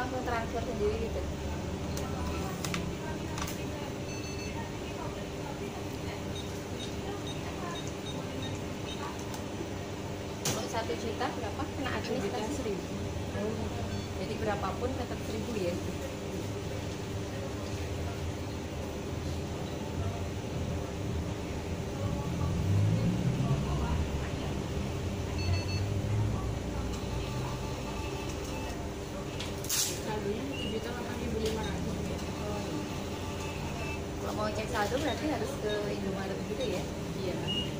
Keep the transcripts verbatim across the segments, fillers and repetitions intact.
langsung transfer sendiri gitu? Kalau satu juta berapa? Kena administrasi seribu. Oh, jadi berapapun tetap seribu ya? Kalau mau cek saldo berarti harus ke Indomaret gitu ya? Iya.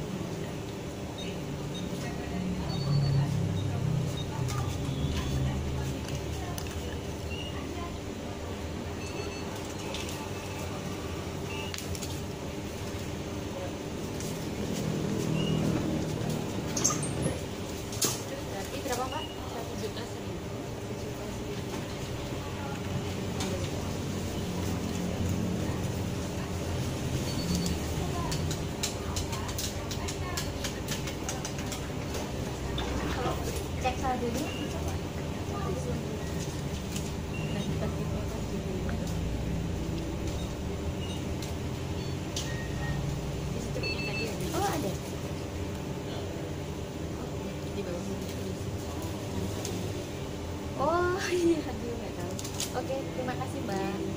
Berarti berapa Pak? Satu juta seribu. Kalau cek saldonya bisa Pak? Nah, kita kita kan jadi struknya tadi ada Oh ada? di bawah ini. Oh iya, aduh nggak tahu. Oke, terima kasih Mbak.